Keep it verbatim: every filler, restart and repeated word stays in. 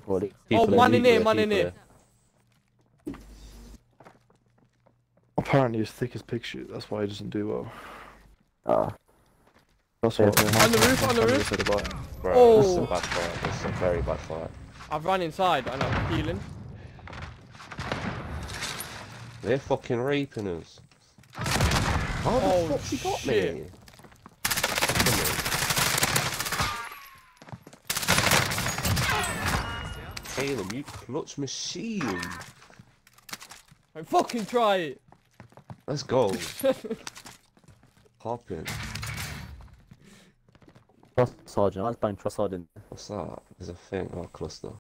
Well, the Oh, people man in people here, man in people here. Apparently he's thick as pig shit, that's why he doesn't do well. Ah, That's Yeah, what yeah. my On the roof, on the family roof. said about him. Bro, Oh. this is a bad fight. This is a very bad fight. I've run inside and I'm healing. They're fucking raping us. How the Oh, fuck she got shit. me? Caleb, you clutch machine. I fucking try it. Let's go. Hop in. trust sergeant. I was bang trust sergeant. What's that? There's a thing. Oh, cluster.